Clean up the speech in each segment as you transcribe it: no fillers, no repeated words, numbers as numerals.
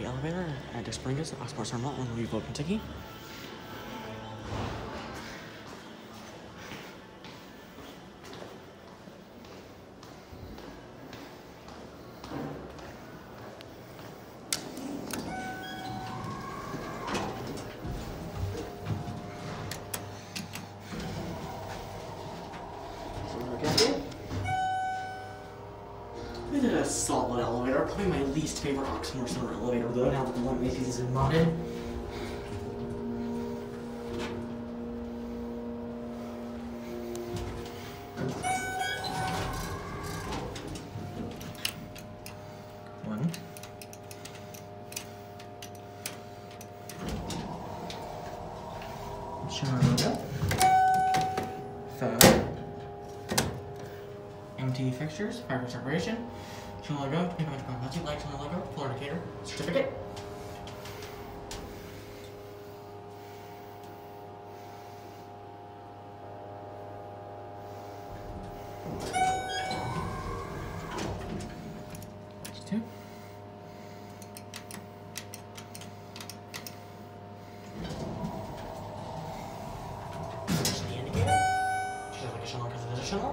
elevator at Goods-Oxmoor Terminal in Louisville, Kentucky. This is a solid elevator, probably my least favorite Oxmoor summer elevator though, now that the one Macy's has been modded. One. Schindler logo. Five. MT fixtures, fabric separation. Schindler logo, 25 capacity, lights on the logo, full indicator, certificate. Two. There's the indicator. She's like a Schindler because it is a Schindler.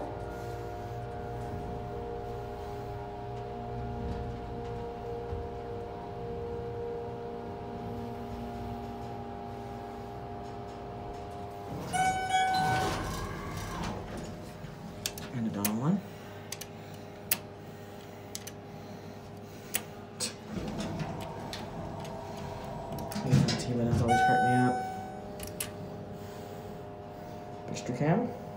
And a down one. These T-buttons always hurt me up. Extra cam.